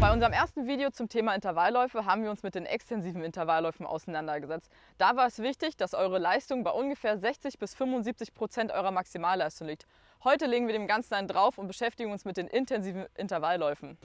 Bei unserem ersten Video zum Thema Intervallläufe haben wir uns mit den extensiven Intervallläufen auseinandergesetzt. Da war es wichtig, dass eure Leistung bei ungefähr 60 bis 75% eurer Maximalleistung liegt. Heute legen wir dem Ganzen einen drauf und beschäftigen uns mit den intensiven Intervallläufen.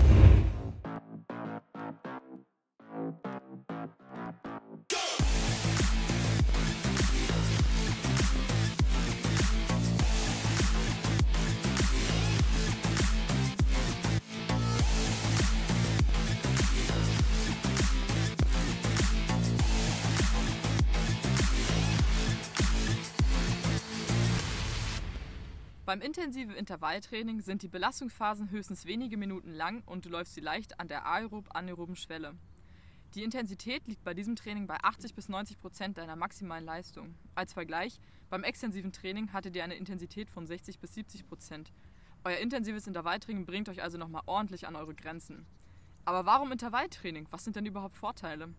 Beim intensiven Intervalltraining sind die Belastungsphasen höchstens wenige Minuten lang und du läufst sie leicht an der aerob-anaeroben Schwelle. Die Intensität liegt bei diesem Training bei 80 bis 90% deiner maximalen Leistung. Als Vergleich, beim extensiven Training hattet ihr eine Intensität von 60 bis 70%. Euer intensives Intervalltraining bringt euch also nochmal ordentlich an eure Grenzen. Aber warum Intervalltraining? Was sind denn überhaupt Vorteile?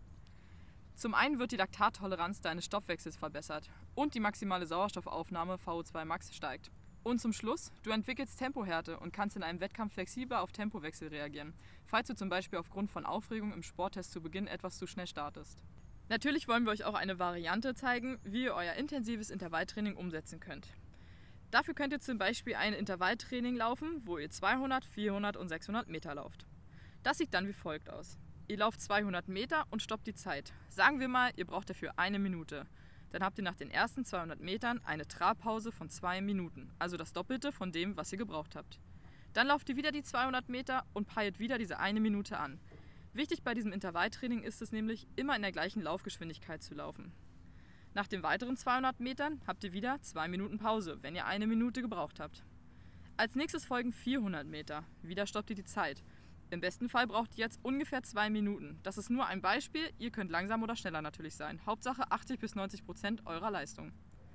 Zum einen wird die Laktattoleranz deines Stoffwechsels verbessert und die maximale Sauerstoffaufnahme VO2 max steigt. Und zum Schluss, du entwickelst Tempohärte und kannst in einem Wettkampf flexibler auf Tempowechsel reagieren, falls du zum Beispiel aufgrund von Aufregung im Sporttest zu Beginn etwas zu schnell startest. Natürlich wollen wir euch auch eine Variante zeigen, wie ihr euer intensives Intervalltraining umsetzen könnt. Dafür könnt ihr zum Beispiel ein Intervalltraining laufen, wo ihr 200, 400 und 600 Meter lauft. Das sieht dann wie folgt aus. Ihr lauft 200 Meter und stoppt die Zeit. Sagen wir mal, ihr braucht dafür 1 Minute. Dann habt ihr nach den ersten 200 Metern eine Trabpause von 2 Minuten, also das Doppelte von dem, was ihr gebraucht habt. Dann lauft ihr wieder die 200 Meter und peilt wieder diese 1 Minute an. Wichtig bei diesem Intervalltraining ist es nämlich, immer in der gleichen Laufgeschwindigkeit zu laufen. Nach den weiteren 200 Metern habt ihr wieder 2 Minuten Pause, wenn ihr 1 Minute gebraucht habt. Als nächstes folgen 400 Meter, wieder stoppt ihr die Zeit. Im besten Fall braucht ihr jetzt ungefähr 2 Minuten. Das ist nur ein Beispiel, ihr könnt langsam oder schneller natürlich sein. Hauptsache 80 bis 90% eurer Leistung.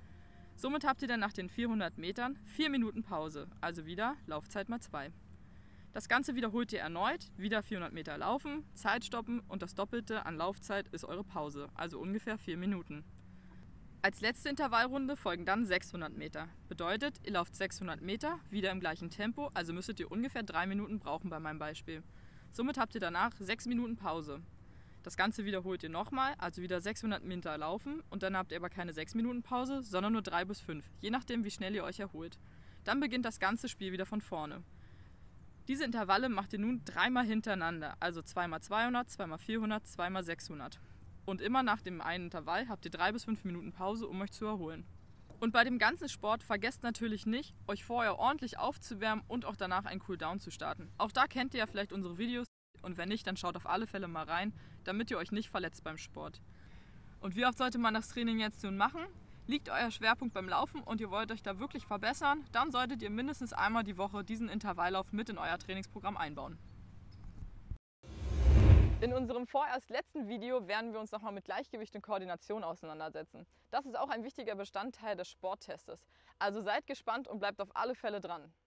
Somit habt ihr dann nach den 400 Metern 4 Minuten Pause, also wieder Laufzeit mal 2. Das Ganze wiederholt ihr erneut, wieder 400 Meter laufen, Zeit stoppen und das Doppelte an Laufzeit ist eure Pause, also ungefähr 4 Minuten. Als letzte Intervallrunde folgen dann 600 Meter. Bedeutet, ihr lauft 600 Meter, wieder im gleichen Tempo, also müsstet ihr ungefähr 3 Minuten brauchen bei meinem Beispiel. Somit habt ihr danach 6 Minuten Pause. Das Ganze wiederholt ihr nochmal, also wieder 600 Meter laufen und dann habt ihr aber keine 6 Minuten Pause, sondern nur 3 bis 5, je nachdem wie schnell ihr euch erholt. Dann beginnt das ganze Spiel wieder von vorne. Diese Intervalle macht ihr nun 3-mal hintereinander, also 2x 200, 2x 400, 2x 600. Und immer nach dem einen Intervall habt ihr 3 bis 5 Minuten Pause, um euch zu erholen. Und bei dem ganzen Sport vergesst natürlich nicht, euch vorher ordentlich aufzuwärmen und auch danach einen Cooldown zu starten. Auch da kennt ihr ja vielleicht unsere Videos und wenn nicht, dann schaut auf alle Fälle mal rein, damit ihr euch nicht verletzt beim Sport. Und wie oft sollte man das Training jetzt nun machen? Liegt euer Schwerpunkt beim Laufen und ihr wollt euch da wirklich verbessern, dann solltet ihr mindestens einmal die Woche diesen Intervalllauf mit in euer Trainingsprogramm einbauen. In unserem vorerst letzten Video werden wir uns nochmal mit Gleichgewicht und Koordination auseinandersetzen. Das ist auch ein wichtiger Bestandteil des Sporttestes. Also seid gespannt und bleibt auf alle Fälle dran.